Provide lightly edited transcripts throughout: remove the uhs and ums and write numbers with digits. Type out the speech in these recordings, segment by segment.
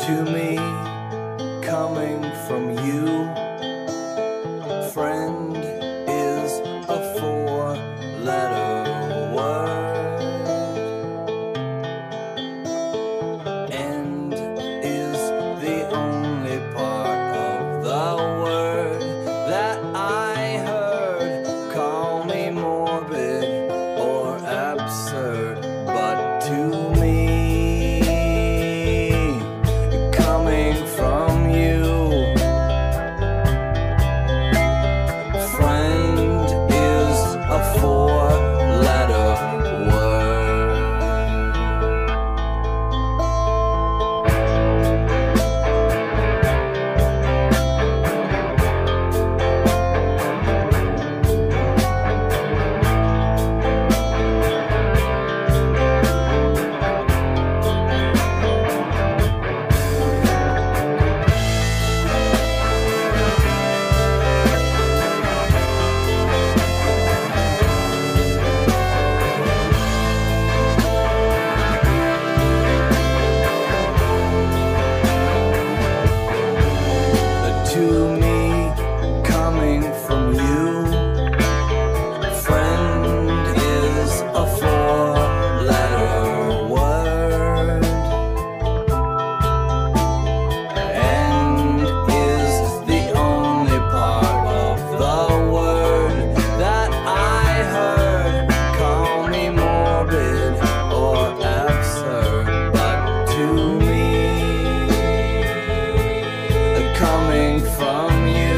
to me, coming from you. Friend is a four-letter word. End is the only part of the word that I heard. Call me morbid or absurd, but to me, coming from you, friend is a four-letter word. To me, coming from you, friend is a four-letter word. End is the only part of the word that I heard. Call me morbid or absurd, but to me, coming from you,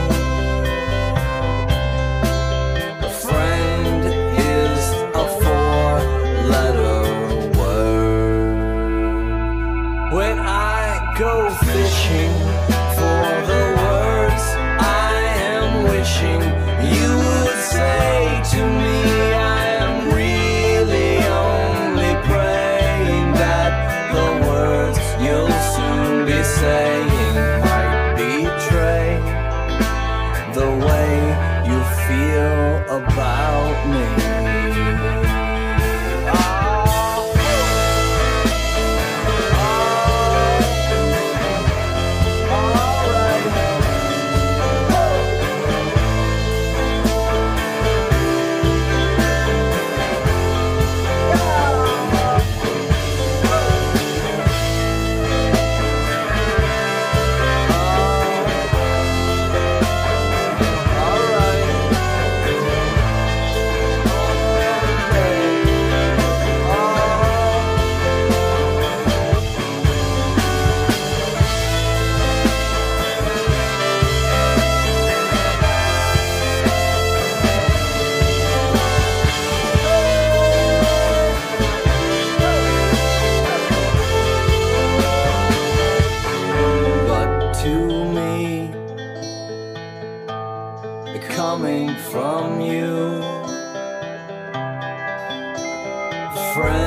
a friend is a four-letter word. When I go fishing for the words I am wishing you would say to me, I am really only praying that the words you'll soon be saying betray the way you feel about me. Coming from you, friend.